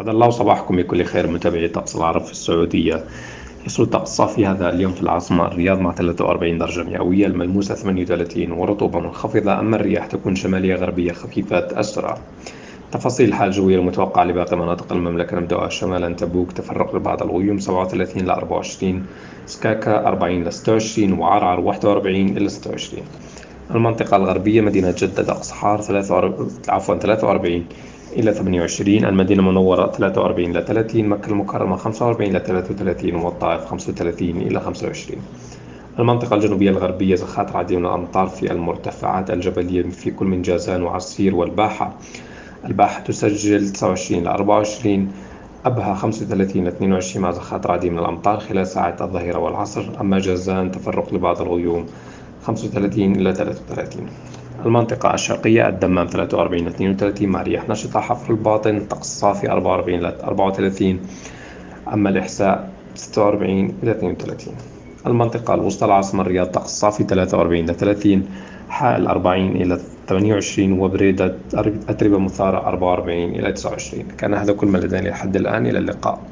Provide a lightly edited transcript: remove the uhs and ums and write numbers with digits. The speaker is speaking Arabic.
أسعد الله صباحكم بكل خير متابعي طقس العرب في السعودية. يسود طقس صافي هذا اليوم في العاصمة الرياض مع 43 درجة مئوية، الملموسة 38 ورطوبة منخفضة، أما الرياح تكون شمالية غربية خفيفة السرعة. تفاصيل الحالة الجوية المتوقعة لباقي مناطق المملكة نبدأ شمالا تبوك تفرق لبعض الغيوم 37 ل 24، سكاكا 40 ل 26، وعرعر 41 إلى 26. المنطقة الغربية مدينة جدة طقس حار 43 إلى 28، المدينة المنورة 43 إلى 30، مكة المكرمة 45 إلى 33، والطائف 35 إلى 25. المنطقة الجنوبية الغربية زخات عديد من الأمطار في المرتفعات الجبلية في كل من جازان وعسير والباحة. الباحة تسجل 29 إلى 24، أبها 35 إلى 22 مع زخات عديد من الأمطار خلال ساعات الظهيرة والعصر، أما جازان تفرق لبعض الغيوم 35 إلى 33. المنطقة الشرقية الدمام 43 إلى 32 مع رياح نشطة، حفر الباطن طقس صافي 44 إلى 34، أما الإحساء 46 إلى 32. المنطقة الوسطى العاصمة الرياض طقس صافي 43 إلى 30، حائل 40 إلى 28، وبريدة أتربة مثارة 44 إلى 29. كان هذا كل ما لدينا لحد الآن، إلى اللقاء.